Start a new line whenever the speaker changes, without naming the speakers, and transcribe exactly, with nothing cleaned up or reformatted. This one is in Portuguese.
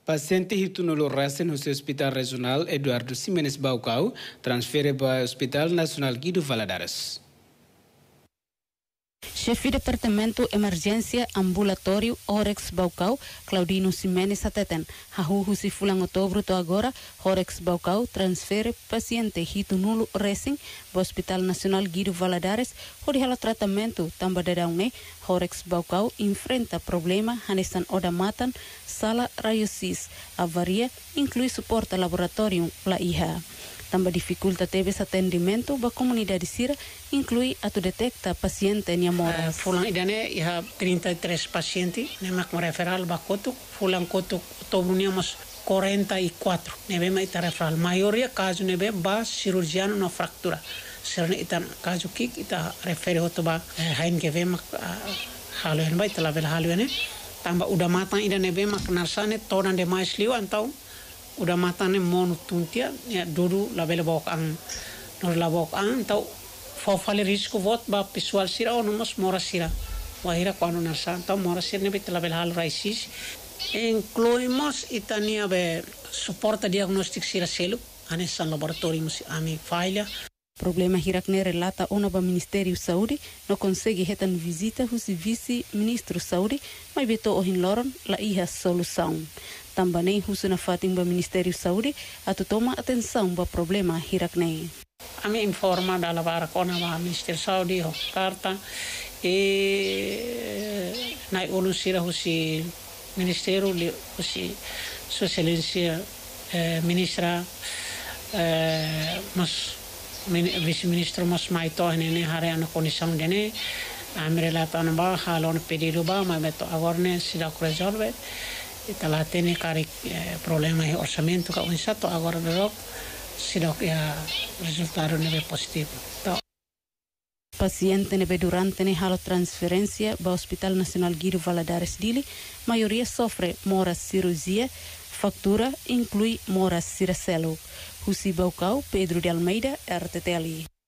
Paciente hitunolo rasen no Hospital Regional Eduardo Ximenes Baucau transfere para o Hospital Nacional Guido Valadares.
Chefe Departamento Emergência Ambulatório Horex Baucau, Claudino Ximenes Ateten, hahuhu si fulang outubro to agora, Horex Baucau transfere paciente hito nulo racing para o Hospital Nacional Guido Valadares, onde ela tratamento tamba dadaune, Horex Baucau enfrenta problema hanesan oda matan, sala raio-x, avaria, inclui suporte laboratório la I H A. Tamba dificulta teve atendimento ba comunidade sira inclui atu detecta paciente nia mora.
Uh, fulang idane iha trinta e três paciente nemak referral ba kotuk fulang kotuk tobuniamos quarenta e quatro nebe ma ita referral maioria caso nebe ba cirurgiano na fractura serna ita caso kik ita refere hoto ba hain ke ve mak halu en ba ita level halu ene tamba udah matang ida nebe mak narsane tonan de mais liu antau udah matane monu tuntia ya duru la bela bok ang nor la bok ang tau fo fale risco vot ba pessoal sira o nomos mora sira wahira quando na santa mora sira ne bit la bela hal raisis incluímos itania be suporta diagnóstico sira selo anesan laboratório mus ami falha.
Problema hirakne relata ona ba Ministério Saúde não consegue retan visita husi vice-ministro Saúde, mas beto ohin loron la iha solução. Também husu na fating ba Ministério Saúde atu toma atenção ba problema hirakne.
Ami informa dalla bara kona ba Ministério Saúde ho carta e nai ulu sira husi Ministério husi Socialência eh, ministra eh, mas vice-ministro mas mai to nene hare ana condição dene amre la tan ba halon pedido ba ma beto agora ne sida resolve e la tene cari problema e orçamento ka unsato agora do sida ya resultado neve positivo.
Paciente neve durante ne halo transferência ba Hospital Nacional Guido Valadares dili, maioria sofre mora cirurgia, factura inclui mora ciracelo. Husi Baucau, Pedro de Almeida, R T T L.